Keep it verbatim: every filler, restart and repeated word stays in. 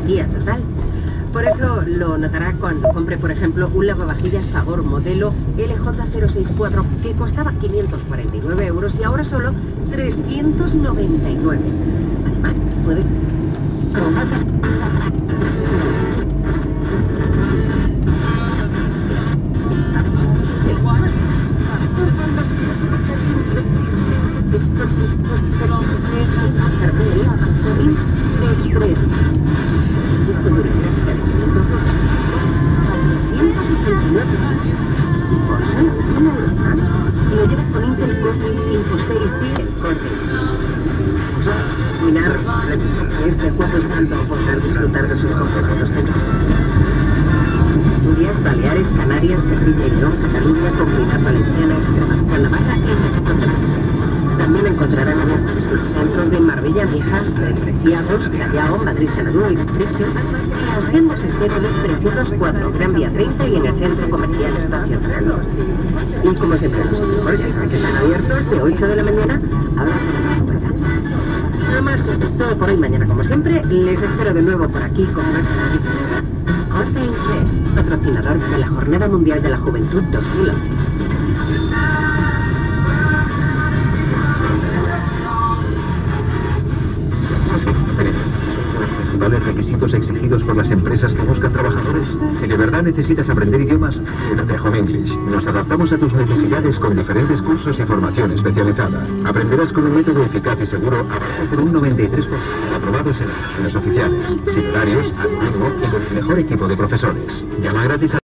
garantía total. Por eso lo notará cuando compre, por ejemplo, un lavavajillas Fagor modelo L J cero seis cuatro que costaba quinientos cuarenta y nueve euros y ahora solo trescientos noventa y nueve. Además, puede... Por solo un euro más, si lo llevas con Intel Core i cinco seis D el corte. Mirar, que este juego es santo poder disfrutar de sus compensados centros. Asturias, Baleares, Canarias, Castilla y León, Cataluña, Comunidad Valenciana, Extremadura, Navarra y México. También encontrarán abiertos los centros de Marbella, Mijas, Preciados, Callao, Madrid, Canadá y Capricho, y las tiendas Esfero de Preciados cuatro, Gran Vía treinta y en el centro comercial Espacio Terreno. Y como siempre los mejor, ya saben que están abiertos de ocho de la mañana a las nueve de la noche. Nada más, es todo por hoy. Mañana, como siempre, les espero de nuevo por aquí con más noticias. Corte Inglés, patrocinador de la Jornada Mundial de la Juventud dos mil once. ¿Principales requisitos exigidos por las empresas que buscan trabajadores? Si de verdad necesitas aprender idiomas, quédate a Home English. Nos adaptamos a tus necesidades con diferentes cursos y formación especializada. Aprenderás con un método eficaz y seguro, avalado por un noventa y tres por ciento aprobados en las oficiales, sin horarios, al ritmo y con el mejor equipo de profesores. Llama gratis a